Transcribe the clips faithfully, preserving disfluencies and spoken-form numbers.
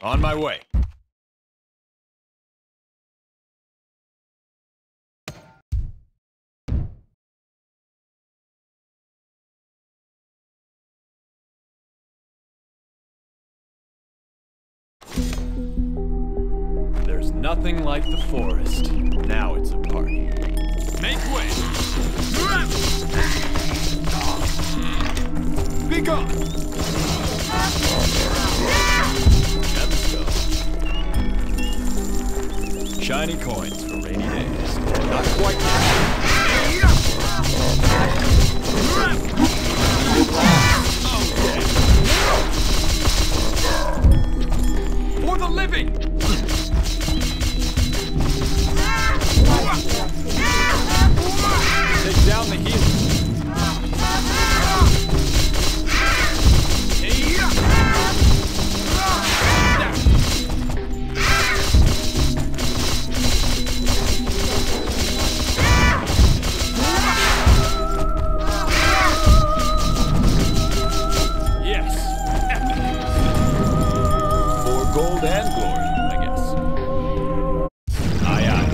On my way. There's nothing like the forest. Now it's a party. Make way! Be gone! Let's go. Shiny coins for rainy days. Not quite yet. For the living! Take down the healer. Yes, epic. For gold and glory, I guess. Aye, aye.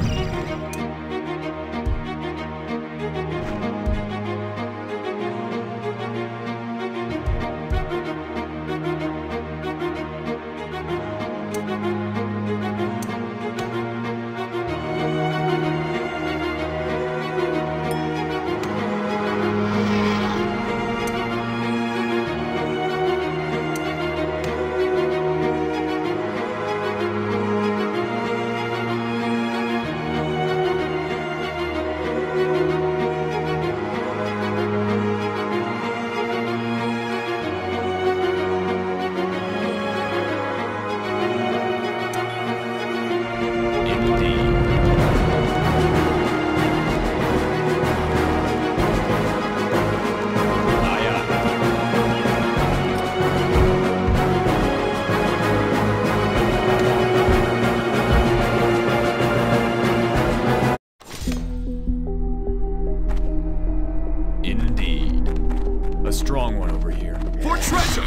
Indeed. A strong one over here. For treasure!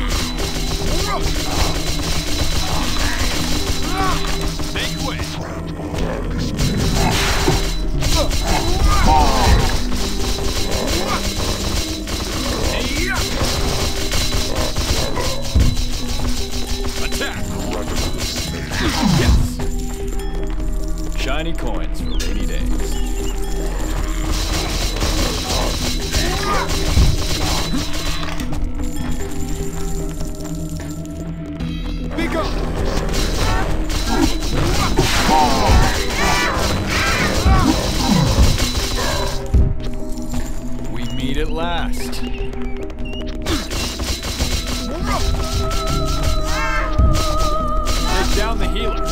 Make way! Attack! Yes! Shiny coins for rainy days. Be gone! We meet at last. Take down the healer.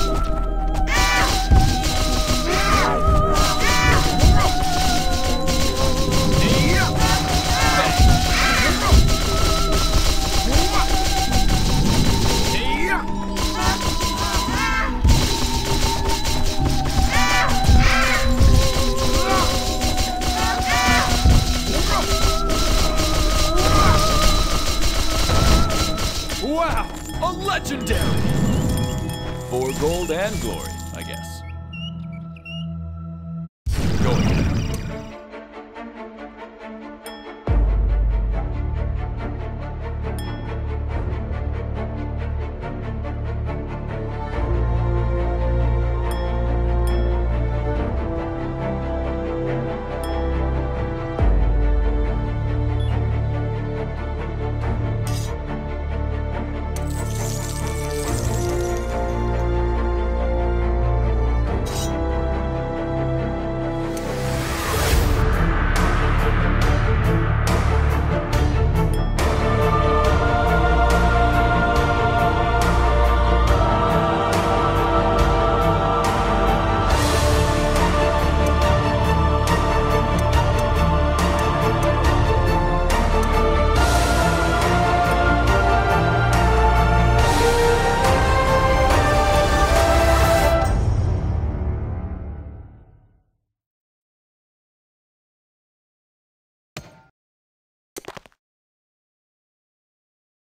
Wow, a legendary! For gold and glory.